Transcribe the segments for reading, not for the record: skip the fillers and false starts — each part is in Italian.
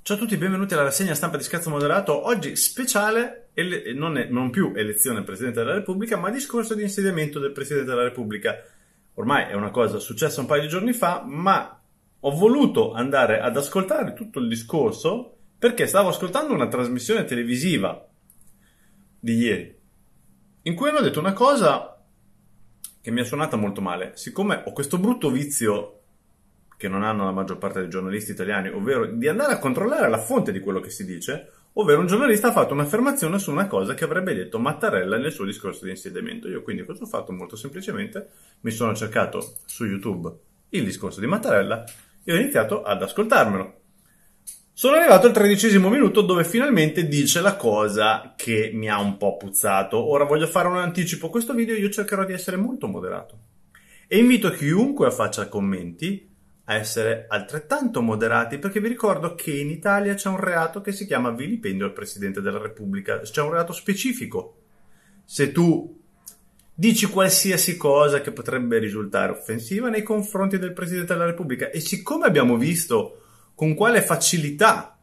Ciao a tutti, benvenuti alla rassegna stampa di Scherzo Moderato. Oggi speciale, non più elezione del Presidente della Repubblica, ma discorso di insediamento del Presidente della Repubblica. Ormai è una cosa successa un paio di giorni fa, ma ho voluto andare ad ascoltare tutto il discorso perché stavo ascoltando una trasmissione televisiva di ieri, in cui hanno detto una cosa che mi è suonata molto male. Siccome ho questo brutto vizio che non hanno la maggior parte dei giornalisti italiani, ovvero di andare a controllare la fonte di quello che si dice, ovvero un giornalista ha fatto un'affermazione su una cosa che avrebbe detto Mattarella nel suo discorso di insediamento. Io quindi cosa ho fatto? Molto semplicemente mi sono cercato su YouTube il discorso di Mattarella e ho iniziato ad ascoltarmelo. Sono arrivato al 13° minuto dove finalmente dice la cosa che mi ha un po' puzzato. Ora voglio fare un anticipo. Questo video io cercherò di essere molto moderato e invito chiunque faccia commenti a essere altrettanto moderati, perché vi ricordo che in Italia c'è un reato che si chiama vilipendio al Presidente della Repubblica. C'è un reato specifico. Se tu dici qualsiasi cosa che potrebbe risultare offensiva nei confronti del Presidente della Repubblica, e siccome abbiamo visto con quale facilità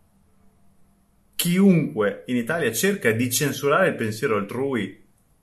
chiunque in Italia cerca di censurare il pensiero altrui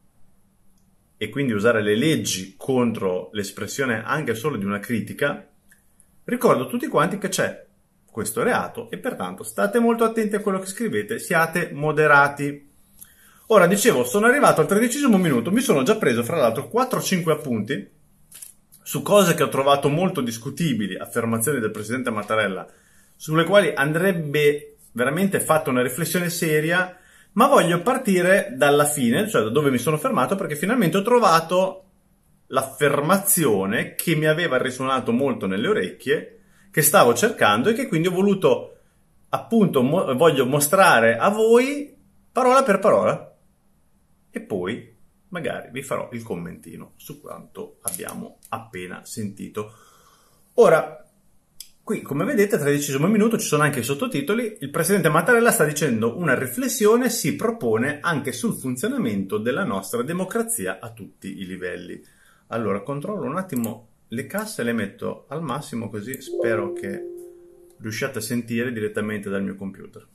e quindi usare le leggi contro l'espressione anche solo di una critica, ricordo a tutti quanti che c'è questo reato e pertanto state molto attenti a quello che scrivete, siate moderati. Ora, dicevo, sono arrivato al 13° minuto, mi sono già preso fra l'altro 4-5 appunti su cose che ho trovato molto discutibili, affermazioni del Presidente Mattarella, sulle quali andrebbe veramente fatta una riflessione seria, ma voglio partire dalla fine, cioè da dove mi sono fermato, perché finalmente ho trovato l'affermazione che mi aveva risuonato molto nelle orecchie, che stavo cercando e che quindi ho voluto, appunto, voglio mostrare a voi parola per parola e poi magari vi farò il commentino su quanto abbiamo appena sentito. Ora, qui come vedete al 13° minuto ci sono anche i sottotitoli. Il Presidente Mattarella sta dicendo una riflessione, si propone anche sul funzionamento della nostra democrazia a tutti i livelli. Allora, controllo un attimo le casse e le metto al massimo, così spero che riusciate a sentire direttamente dal mio computer.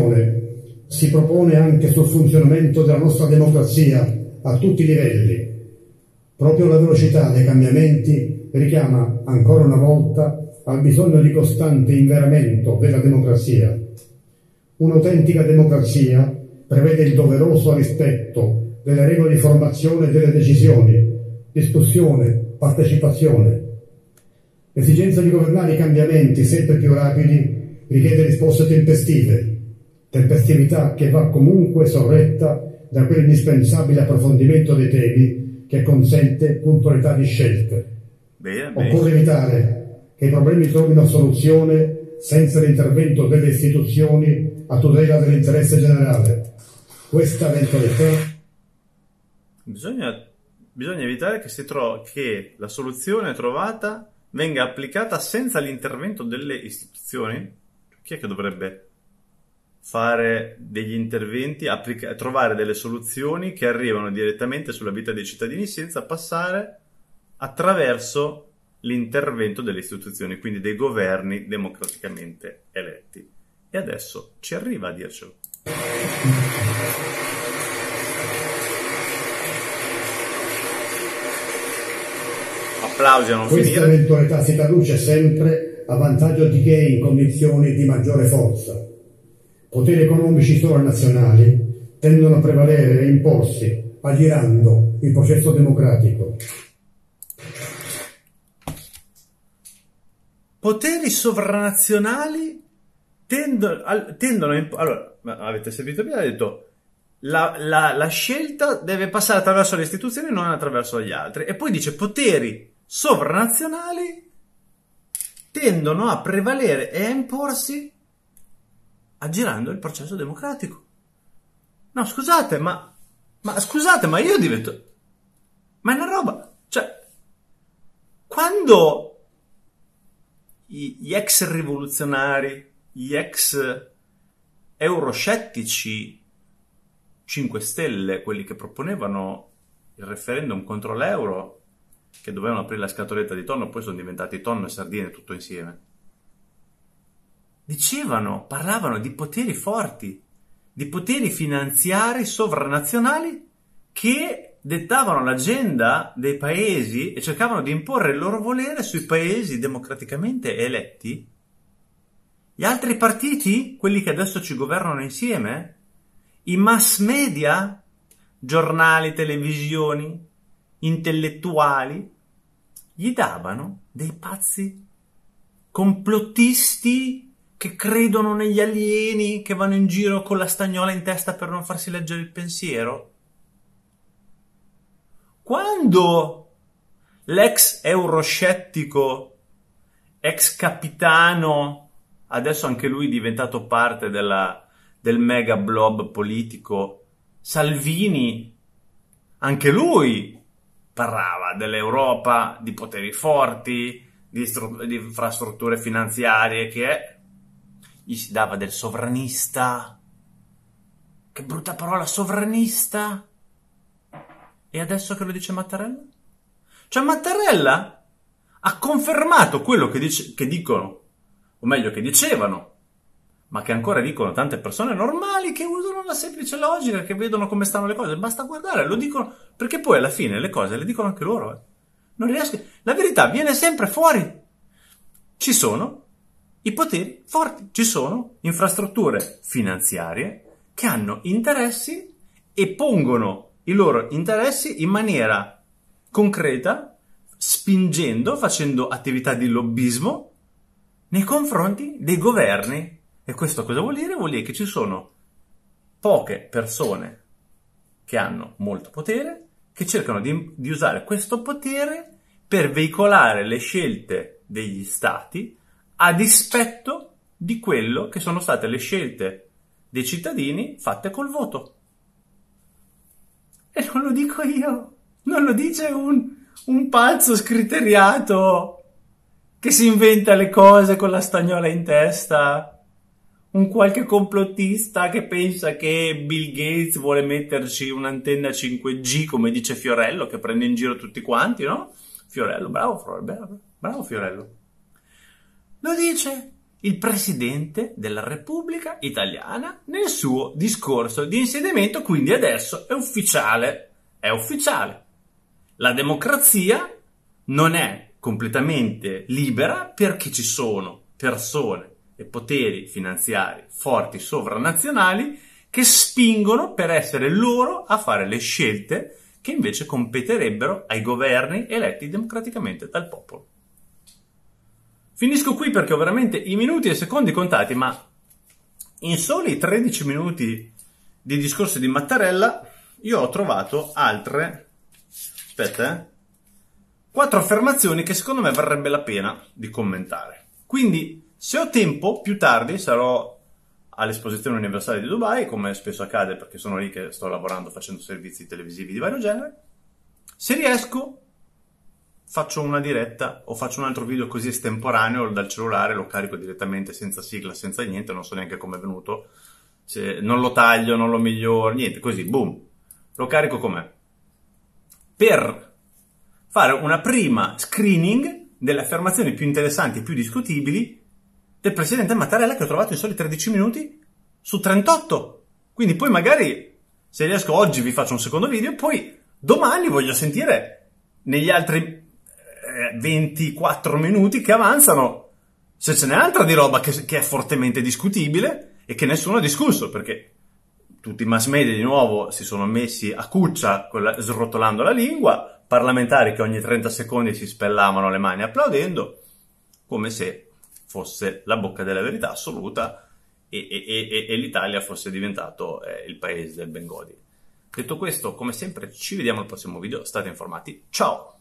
Si propone anche sul funzionamento della nostra democrazia a tutti i livelli. Proprio la velocità dei cambiamenti richiama ancora una volta al bisogno di costante inveramento della democrazia. Un'autentica democrazia prevede il doveroso rispetto delle regole di formazione delle decisioni, discussione, partecipazione. L'esigenza di governare i cambiamenti sempre più rapidi richiede risposte tempestività che va comunque sorretta da quell'indispensabile approfondimento dei temi che consente puntualità di scelte. Occorre evitare che i problemi trovino soluzione senza l'intervento delle istituzioni a tutela dell'interesse generale. Questa eventualità Bisogna evitare che la soluzione trovata venga applicata senza l'intervento delle istituzioni. Chi è che dovrebbe fare degli interventi, trovare delle soluzioni che arrivano direttamente sulla vita dei cittadini senza passare attraverso l'intervento delle istituzioni, quindi dei governi democraticamente eletti? E adesso ci arriva a dircelo. Applausi a non finire. Questa eventualità si traduce sempre a vantaggio di chi è in condizioni di maggiore forza. Poteri economici sovranazionali tendono a prevalere e imporsi, aggirando il processo democratico. Poteri sovranazionali tendono a allora, avete sentito bene, ha detto la scelta deve passare attraverso le istituzioni, non attraverso gli altri. E poi dice poteri sovranazionali tendono a prevalere e a imporsi aggirando il processo democratico. No, scusate, ma io divento... Ma è una roba... Cioè, quando gli ex rivoluzionari, gli ex euroscettici 5 Stelle, quelli che proponevano il referendum contro l'euro, che dovevano aprire la scatoletta di tonno, poi sono diventati tonno e sardine tutto insieme. parlavano di poteri forti, di poteri finanziari sovranazionali che dettavano l'agenda dei paesi e cercavano di imporre il loro volere sui paesi democraticamente eletti. Gli altri partiti, quelli che adesso ci governano insieme, i mass media, giornali, televisioni, intellettuali, gli davano dei pazzi complottisti che credono negli alieni, che vanno in giro con la stagnola in testa per non farsi leggere il pensiero. Quando l'ex euroscettico, ex capitano, adesso anche lui diventato parte del mega blob politico, Salvini, anche lui parlava dell'Europa, di poteri forti, di infrastrutture finanziarie, gli si dava del sovranista. Che brutta parola, sovranista. E adesso che lo dice Mattarella? Cioè Mattarella ha confermato quello che dicono, o meglio che dicevano, ma che ancora dicono tante persone normali che usano la semplice logica, che vedono come stanno le cose. Basta guardare, lo dicono, perché poi alla fine le cose le dicono anche loro. Non riesco. La verità viene sempre fuori. Ci sono i poteri forti, ci sono infrastrutture finanziarie che hanno interessi e pongono i loro interessi in maniera concreta, spingendo, facendo attività di lobbismo nei confronti dei governi. E questo cosa vuol dire? Vuol dire che ci sono poche persone che hanno molto potere, che cercano di usare questo potere per veicolare le scelte degli stati a dispetto di quello che sono state le scelte dei cittadini fatte col voto. E non lo dico io, non lo dice un pazzo scriteriato che si inventa le cose con la stagnola in testa, un qualche complottista che pensa che Bill Gates vuole metterci un'antenna 5G, come dice Fiorello, che prende in giro tutti quanti, no? Fiorello, bravo Fiorello. Lo dice il Presidente della Repubblica Italiana nel suo discorso di insediamento, quindi adesso è ufficiale. La democrazia non è completamente libera perché ci sono persone e poteri finanziari forti sovranazionali che spingono per essere loro a fare le scelte che invece competerebbero ai governi eletti democraticamente dal popolo. Finisco qui perché ho veramente i minuti e i secondi contati, ma in soli 13 minuti di discorso di Mattarella io ho trovato altre 4 affermazioni che secondo me varrebbe la pena di commentare. Quindi, se ho tempo, più tardi sarò all'Esposizione Universale di Dubai, come spesso accade perché sono lì che sto lavorando facendo servizi televisivi di vario genere. Se riesco, faccio una diretta o faccio un altro video così estemporaneo dal cellulare, lo carico direttamente senza sigla, senza niente, non so neanche come è venuto, non lo taglio, non lo miglioro, niente, così, boom, lo carico com'è. Per fare una prima screening delle affermazioni più interessanti e più discutibili del Presidente Mattarella, che ho trovato in soli 13 minuti su 38. Quindi poi magari, se riesco oggi, vi faccio un secondo video, poi domani voglio sentire negli altri 24 minuti che avanzano se ce n'è altra di roba che è fortemente discutibile e che nessuno ha discusso, perché tutti i mass media di nuovo si sono messi a cuccia srotolando la lingua, parlamentari che ogni 30 secondi si spellavano le mani applaudendo, come se fosse la bocca della verità assoluta e l'Italia fosse diventato il paese del Bengodi. Detto questo, come sempre, ci vediamo al prossimo video, state informati, ciao!